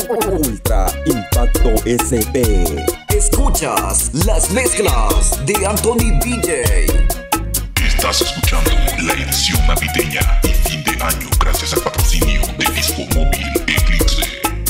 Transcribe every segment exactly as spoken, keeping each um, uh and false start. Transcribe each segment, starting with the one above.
Ultra Impacto S B. Escuchas las mezclas de Anthony D J. Estás escuchando la edición navideña y fin de año gracias al patrocinio de Disco Móvil Eclipse.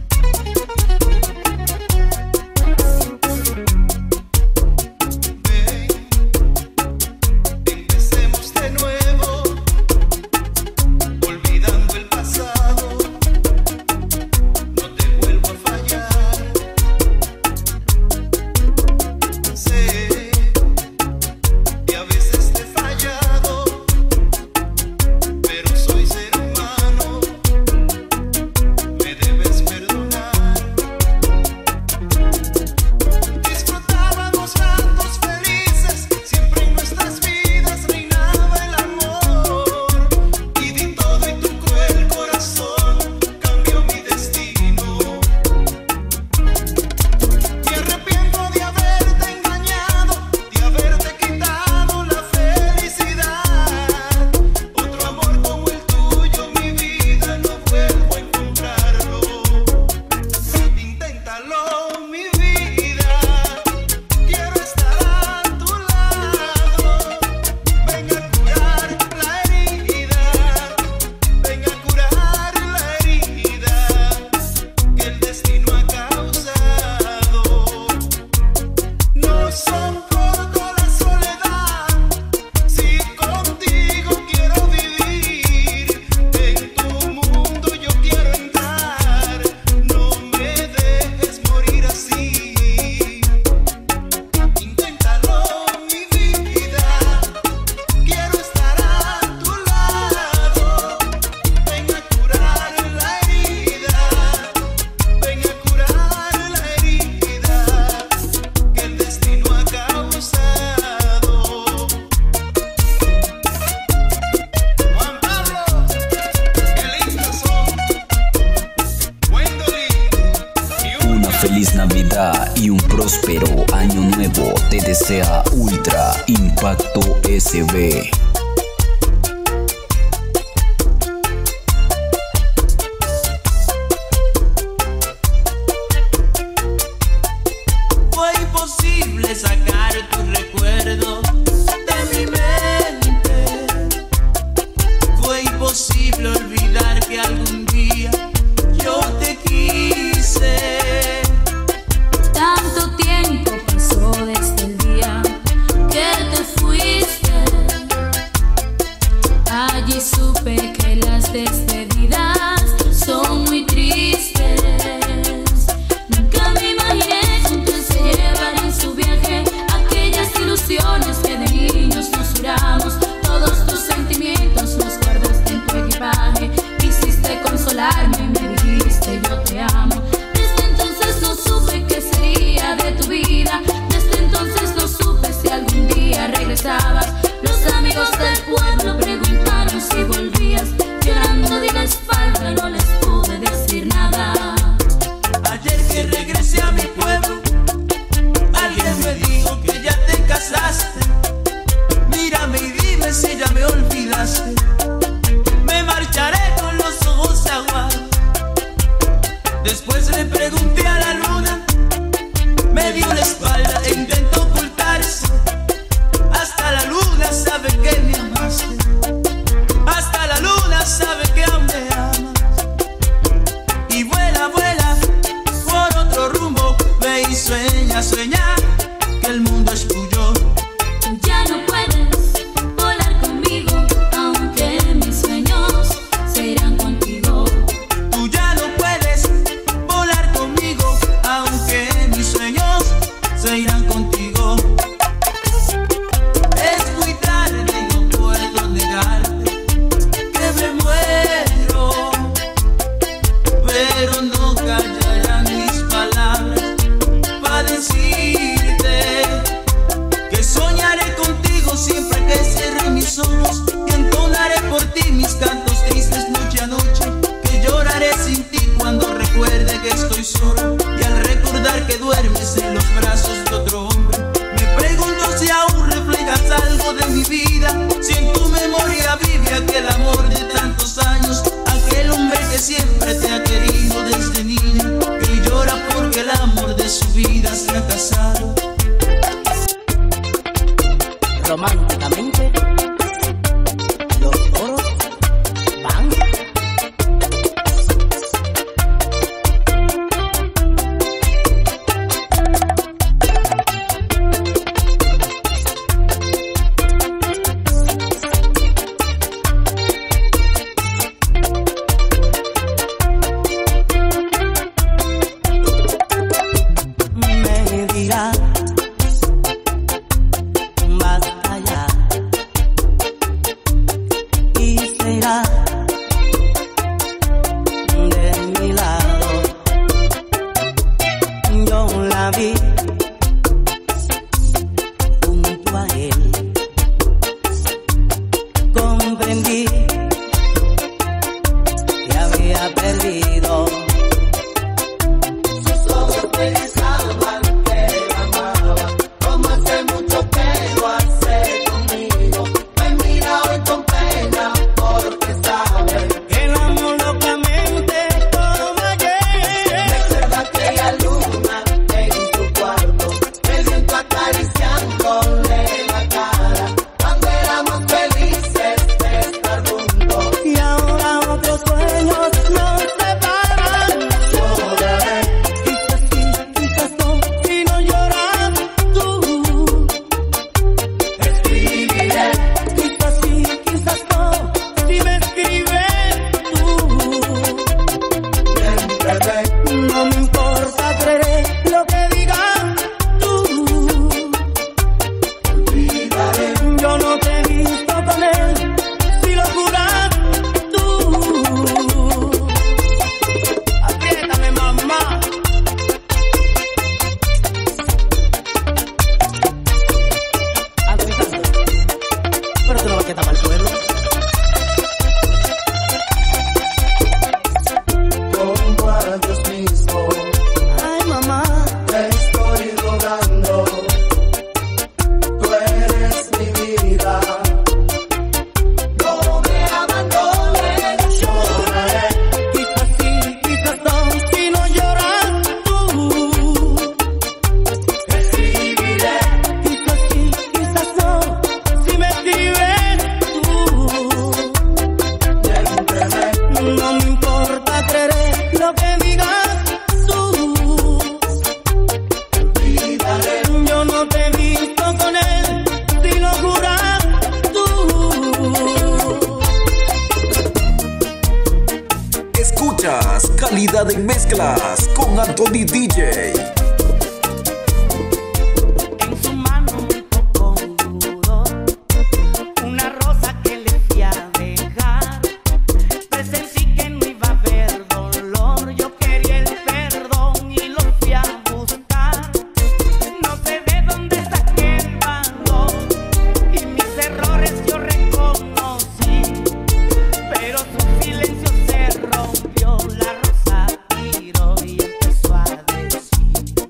Feliz Navidad y un próspero año nuevo te desea Ultra Impacto S B. Fue imposible sacar tu recuerdo de mi mente. Fue imposible olvidar que algún día yo te quise. Tanto tiempo pasó desde el día que te fuiste. Allí supe que las despedidas son muy tristes. Nunca me imaginé juntos se llevar en su viaje aquellas ilusiones que de niños nos juramos. Todos tus sentimientos los guardaste en tu equipaje. Quisiste consolarme y me dijiste yo te amo. No supe qué sería de tu vida. Desde entonces no supe si algún día regresabas. Los amigos del pueblo preguntaron si volvías. Llorando de la espalda no les pude decir nada. Ayer que regresé a mi pueblo, alguien me dijo que ya te casaste. Mírame y dime si ya me olvidaste. Me marcharé con los ojos aguados. Después le pregunté a la luna, me dio la espalda e intentó ocultarse. Hasta la luna sabe que me amaste. Hasta la luna sabe que aún me amas. Y vuela, vuela por otro rumbo. Ve y sueña, sueña que el mundo es tuyo. Tú ya no puedes volar conmigo, aunque mis sueños se irán contigo. Tú ya no puedes volar conmigo, aunque mis sueños se irán contigo. Es muy tarde, no puedo negarte que me muero, pero no callarán mis palabras para decirte que soñaré contigo siempre que cierre mis ojos y entonaré por ti mis cantos tristes noche a noche. Que lloraré sin ti cuando recuerde que estoy solo y al recordar que duermes en los brazos de otro hombre. Me pregunto si aún reflejas algo de mi vida, si en tu memoria vive aquel amor de tantos años, aquel hombre que siempre te ha querido desde niña. Que ha perdido. Sus ojos me disaban que la amaba, como hace mucho que lo hace conmigo. Me mira hoy con pena porque sabe que el amor locamente como ayer. Recuerda aquella luna en tu cuarto, el viento acariciándole la cara, cuando éramos felices de estar juntos. Y ahora otros sueños nos separan. Lloraré, Quizás sí, quizás no, si no lloras tú. escribiré, Quizás sí, quizás no, si me escribes tú. siempre ve, No me importa, creeré lo que digas tú. olvidaré. Yo no te he visto con él, si lo juras tú. Apriétame, mamá. Aguantando. Pero tú no vas a quitar mal pueblo. Como a Dios mismo Ay, mamá. te estoy rogando, tú eres mi vida, no me abandones. Lloraré, Quizás sí, quizás no, si no lloras tú. escribiré, Quizás sí, quizás no, si me escribes tú. siempre ve, No me importa, creeré lo que digas tú. olvidaré. Yo no te he visto con él, si lo juras tú. Escuchas Calidad en Mezclas con Anthony D J. En su mano un poco duro, una rosa que le fui a dejar. Presentí que no iba a haber dolor, yo quería el perdón y lo fui a buscar. No sé de dónde saqué el valor y mis errores yo reconocí, pero su silencio se rompió, la rosa tiró y empezó a decir: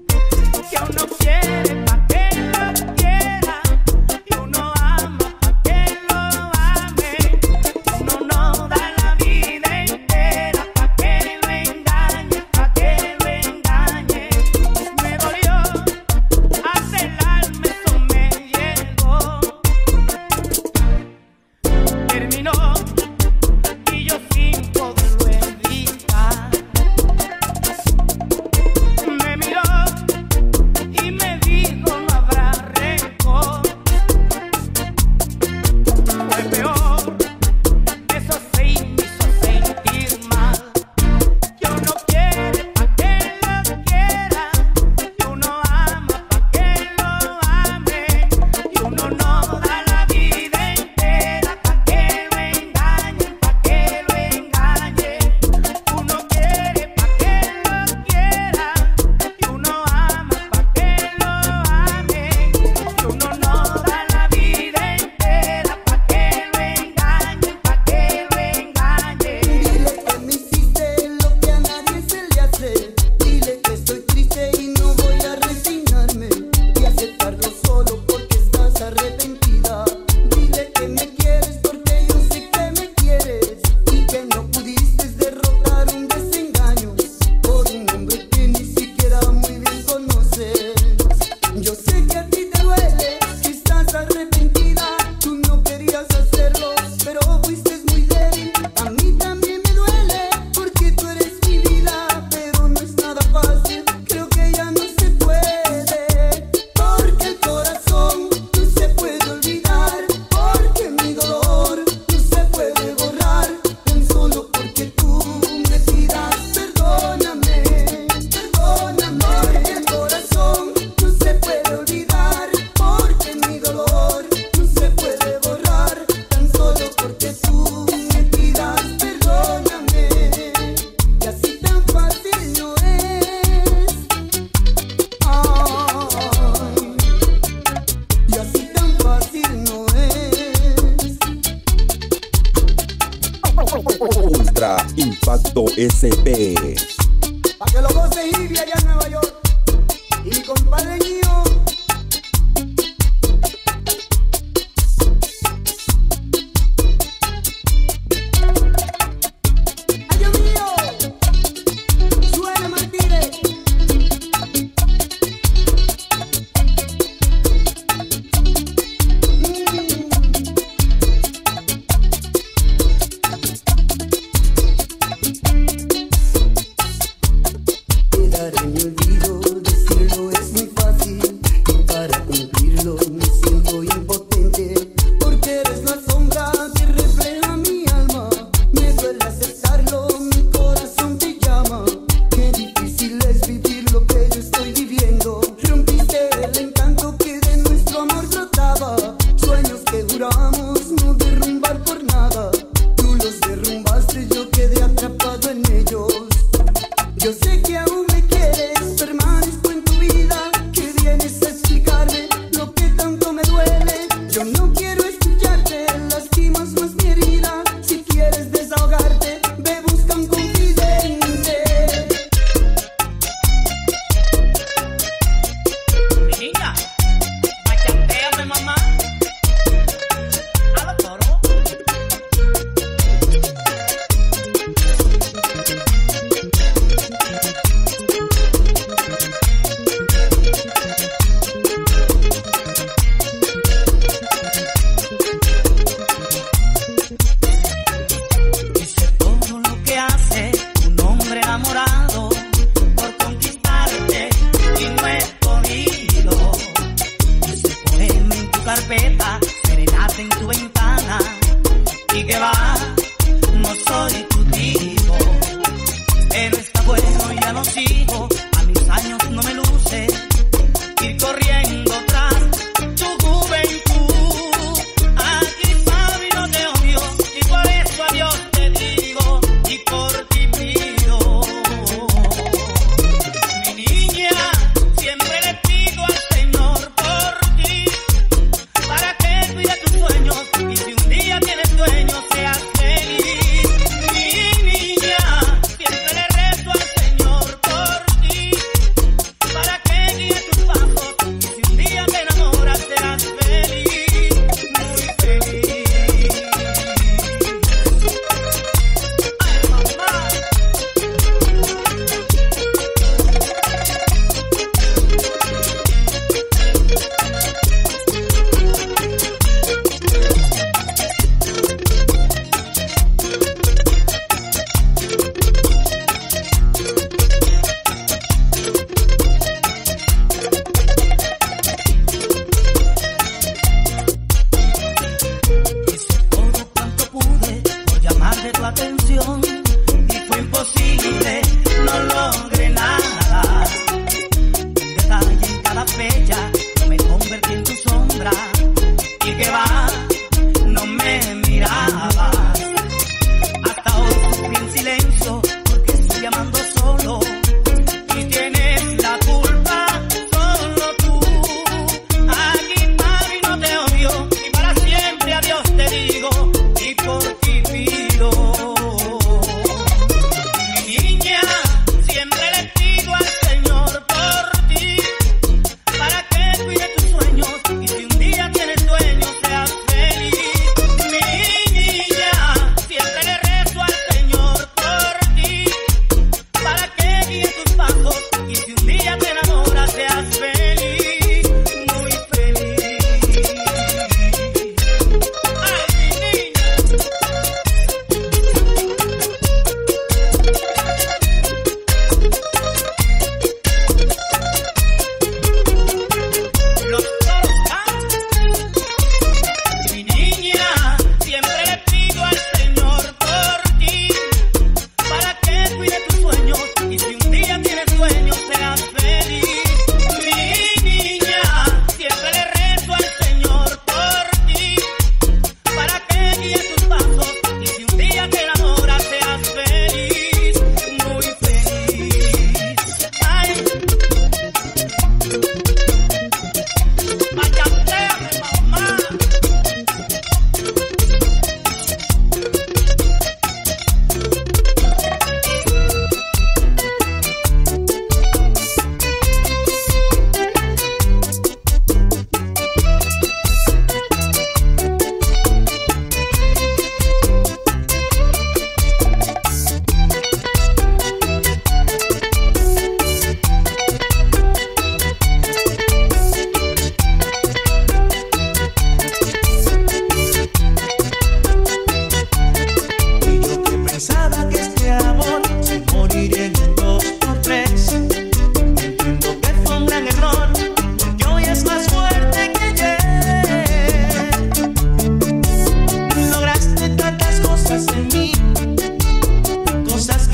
Impacto S P. Pa' que lo goce Ivy allá en Nueva York. Y mi compadre mío. ¡Ay, Dios mío! Suena Martínez. Quedar en mi olvido, decirlo es muy fácil.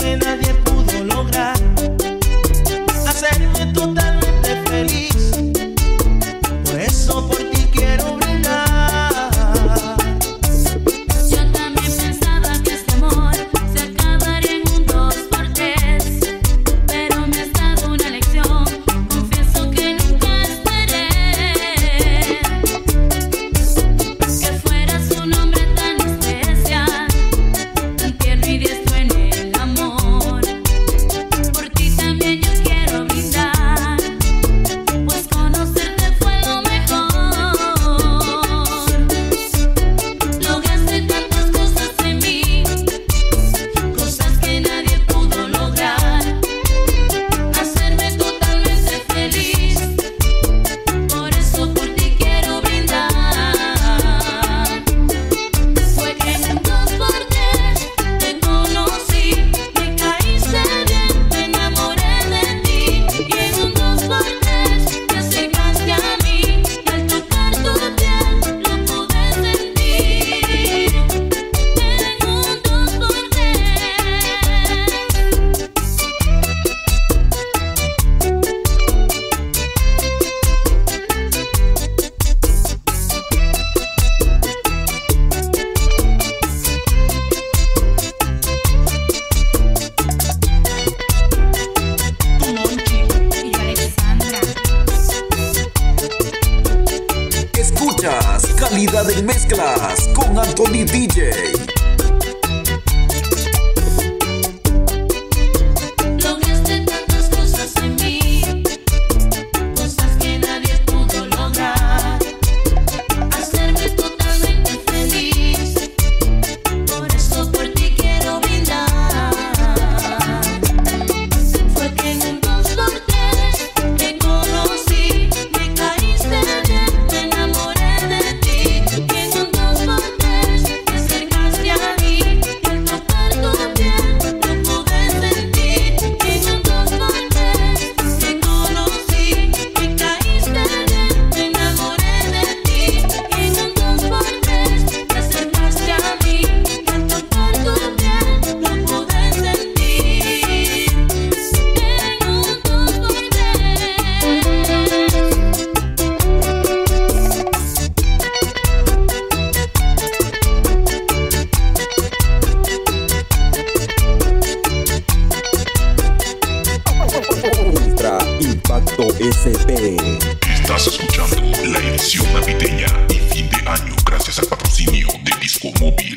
que nadie pudo lograr, hacerme totalmente feliz. Por eso por ti quiero brindar. Yo también pensaba que este amor se acabaría en un dos por tres, pero me has dado una lección, confieso que nunca esperé que fueras un hombre tan especial, tan tierno y diestro en el amor. Por ti también yo quiero brindar, pues conocerte fue lo mejor. Lograste tantas cosas en mí, cosas que nadie pudo lograr, hacerme totalmente feliz. Por eso por ti quiero brindar. Fue que en un dos por tres te conocí, me caíste bien, me enamoré de ti. Y en un dos por tres te acercaste a mí, y al tocar tu piel lo pude sentir. En un dos por tres. Tu Monchi. Y Alexandra. Escuchas Calidad en Mezclas con Anthony D J. Lograste tantas cosas en mí, cosas que nadie pudo lograr, hacerme totalmente feliz. Por eso por ti quiero brindar. Fue que en un dos por tres te conocí, me caíste bien, me enamoré de ti. Y en un dos por tres te acercaste a mí, y al tocar tu piel lo pude sentir. En un dos por tres te conocí, me caíste bien, me enamoré de ti. En un dos por tres te acercaste a mí, y al tocar tu piel lo pude sentir. En un dos por Ultra Impacto S P. Estás escuchando la edición navideña y fin de año gracias al patrocinio de Disco Móvil